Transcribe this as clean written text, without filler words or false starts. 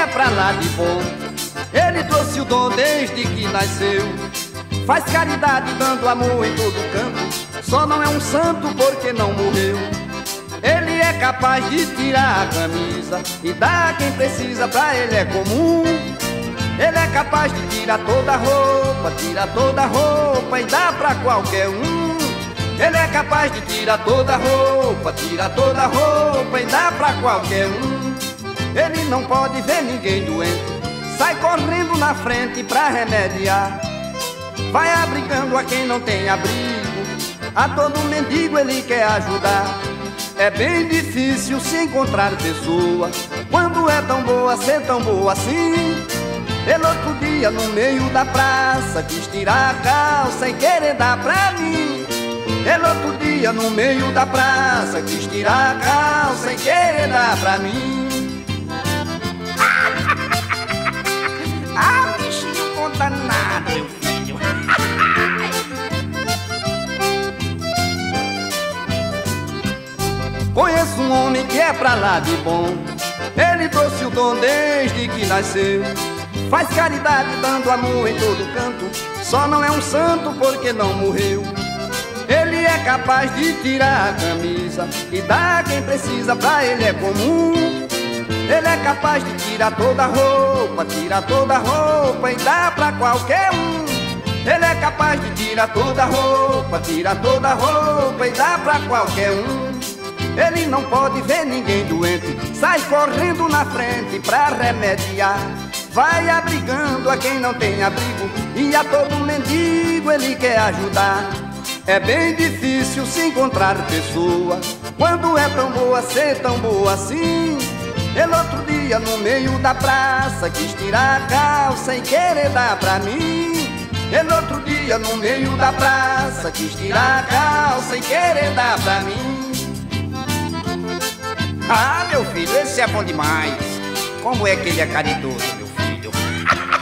é pra lá de bom. Ele trouxe o dom desde que nasceu. Faz caridade dando amor em todo canto. Só não é um santo porque não morreu. Ele é capaz de tirar a camisa e dar a quem precisa, pra ele é comum. Ele é capaz de tirar toda a roupa, tira toda a roupa e dá pra qualquer um. Ele é capaz de tirar toda a roupa, tira toda a roupa e dá pra qualquer um. Ele não pode ver ninguém doente, sai correndo na frente pra remediar. Vai abrigando a quem não tem abrigo, a todo mendigo ele quer ajudar. É bem difícil se encontrar pessoa quando é tão boa, ser tão boa assim. Ele outro dia no meio da praça quis tirar a calça e querer dar pra mim. Ele outro dia no meio da praça quis tirar a calça e querer dar pra mim. Ah, bichinho condenado, meu filho. Conheço um homem que é pra lá de bom. Ele trouxe o dom desde que nasceu. Faz caridade dando amor em todo canto. Só não é um santo porque não morreu. Ele é capaz de tirar a camisa e dar a quem precisa, pra ele é comum. Ele é capaz de tirar toda a roupa, tira toda a roupa e dá pra qualquer um. Ele é capaz de tirar toda a roupa, tira toda a roupa e dá pra qualquer um. Ele não pode ver ninguém doente, sai correndo na frente pra remediar. Vai abrigando a quem não tem abrigo e a todo mendigo ele quer ajudar. É bem difícil se encontrar pessoa quando é tão boa, ser tão boa assim. Ele outro dia no meio da praça quis tirar a calça e querer dar pra mim. Ele outro dia no meio da praça quis tirar a calça e querer dar pra mim. Ah, meu filho, esse é bom demais. Como é que ele é caridoso, meu filho.